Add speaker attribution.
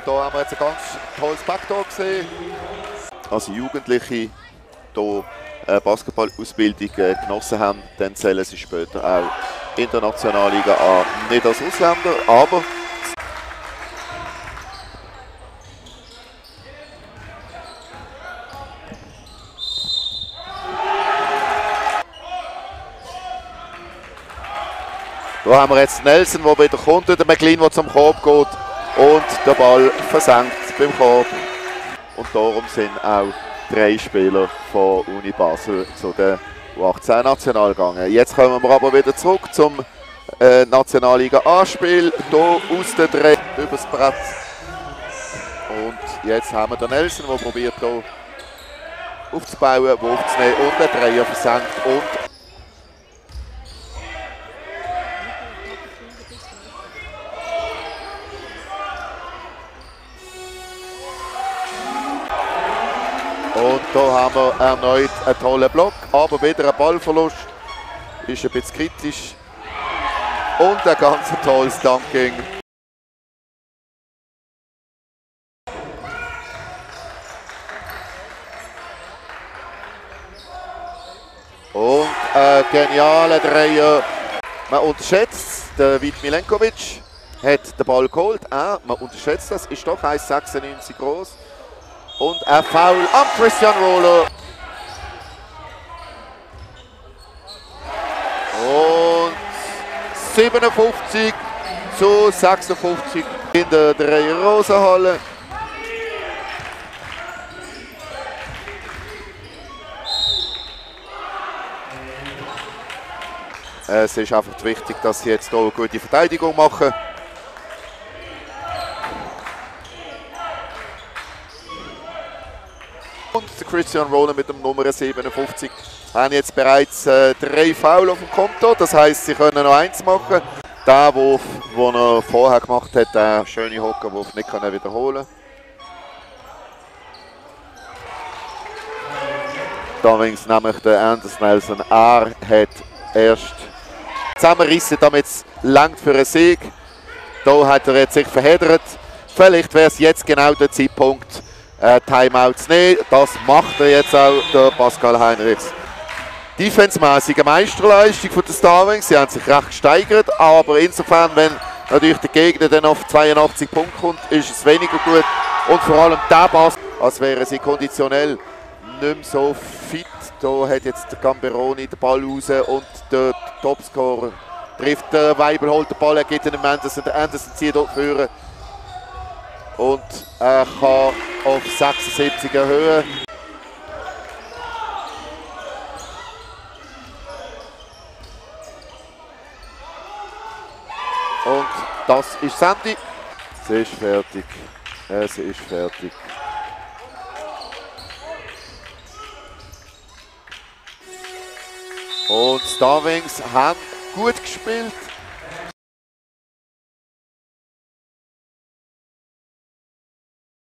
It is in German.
Speaker 1: hier haben wir jetzt ein ganz tolles Backdoor gesehen. Also Jugendliche hier Basketballausbildung genossen haben, dann zählen sie später auch in der Nationalliga an. Nicht als Ausländer, aber da haben wir jetzt Nelson, der wieder kommt, der McLean, der zum Korb geht und der Ball versenkt beim Korb. Und darum sind auch 3 Spieler von Uni Basel zu der U18-National gegangen. Jetzt kommen wir aber wieder zurück zum Nationalliga-Anspiel. Hier aus der 3 übers Brett. Und jetzt haben wir den Nelson, der probiert hier aufzubauen, Wurf zu nehmen und den Dreier versenkt. Und hier haben wir erneut einen tollen Block, aber wieder ein Ballverlust. Ist ein bisschen kritisch. Und ein ganz tolles Dunking. Und ein genialer Dreier. Man unterschätzt, der Vit Milenkovic hat den Ball geholt. Man unterschätzt das, ist doch 1,96 groß. Und ein Foul am Christian Roller. Und 57 zu 56 in der Dreier-Rosen-Halle. Es ist einfach wichtig, dass sie jetzt hier eine gute Verteidigung machen. Und der Christian Roller mit dem Nummer 57 haben jetzt bereits 3 Foul auf dem Konto. Das heisst, sie können noch 1 machen. Der Wurf, den er vorher gemacht hat, der schöne Hockerwurf, nicht kann er wiederholen. Da übrigens nämlich der Anders Nelson. Er hat erst zusammenrissen, damit es langt für einen Sieg. Da hat er jetzt sich verheddert. Vielleicht wäre es jetzt genau der Zeitpunkt, Timeout zu nehmen. Das macht er jetzt auch, der Pascal Heinrichs. Defensemäßige Meisterleistung von den Star Wings. Sie haben sich recht gesteigert, aber insofern, wenn natürlich der Gegner dann auf 82 Punkte kommt, ist es weniger gut. Und vor allem der Pass, als wären sie konditionell nicht mehr so fit. Da hat jetzt der Gamberoni den Ball raus und der Topscorer trifft den Weibel, holt den Ball, er geht den Anderson. Der Anderson zieht dort führen. Und er kann auf 76 erhöhen. Und das ist Sandy. Es ist fertig. Es ist fertig. Und Star Wings haben gut gespielt.